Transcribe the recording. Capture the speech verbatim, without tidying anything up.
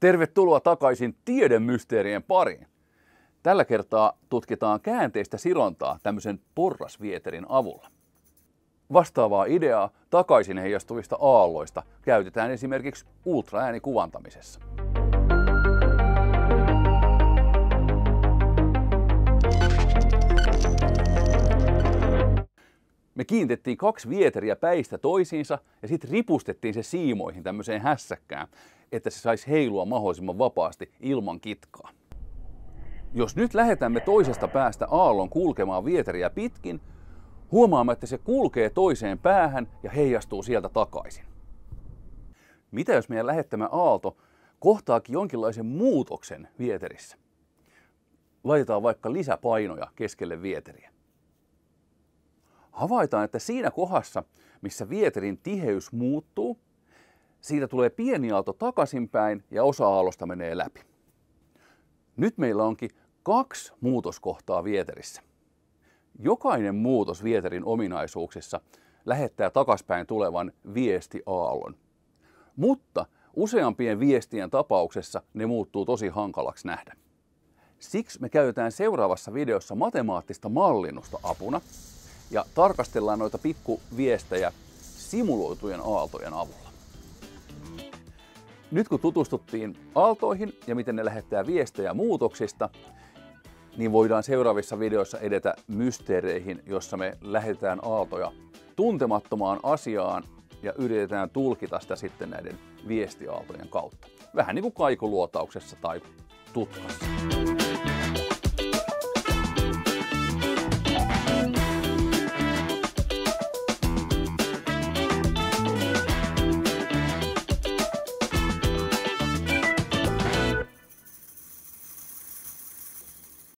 Tervetuloa takaisin tiedemysteerien pariin. Tällä kertaa tutkitaan käänteistä sidontaa tämmöisen porrasvieterin avulla. Vastaavaa ideaa takaisin heijastuvista aalloista käytetään esimerkiksi ultraäänikuvantamisessa. Me kiinnitettiin kaksi vieteriä päistä toisiinsa ja sitten ripustettiin se siimoihin tämmöiseen hässäkkään, että se saisi heilua mahdollisimman vapaasti ilman kitkaa. Jos nyt lähetämme toisesta päästä aallon kulkemaan vieteriä pitkin, huomaamme, että se kulkee toiseen päähän ja heijastuu sieltä takaisin. Mitä jos meidän lähettämä aalto kohtaakin jonkinlaisen muutoksen vieterissä? Laitetaan vaikka lisäpainoja keskelle vieteriä. Havaitaan, että siinä kohdassa, missä vieterin tiheys muuttuu, siitä tulee pieni aalto takaisinpäin ja osa aallosta menee läpi. Nyt meillä onkin kaksi muutoskohtaa vieterissä. Jokainen muutos vieterin ominaisuuksissa lähettää takaspäin tulevan viestiaallon. Mutta useampien viestien tapauksessa ne muuttuu tosi hankalaksi nähdä. Siksi me käytetään seuraavassa videossa matemaattista mallinnusta apuna ja tarkastellaan noita pikkuviestejä simuloitujen aaltojen avulla. Nyt kun tutustuttiin aaltoihin ja miten ne lähettää viestejä muutoksista, niin voidaan seuraavissa videoissa edetä mysteereihin, jossa me lähetetään aaltoja tuntemattomaan asiaan ja yritetään tulkita sitä sitten näiden viestiaaltojen kautta. Vähän niin kuin kaikuluotauksessa tai tutkassa.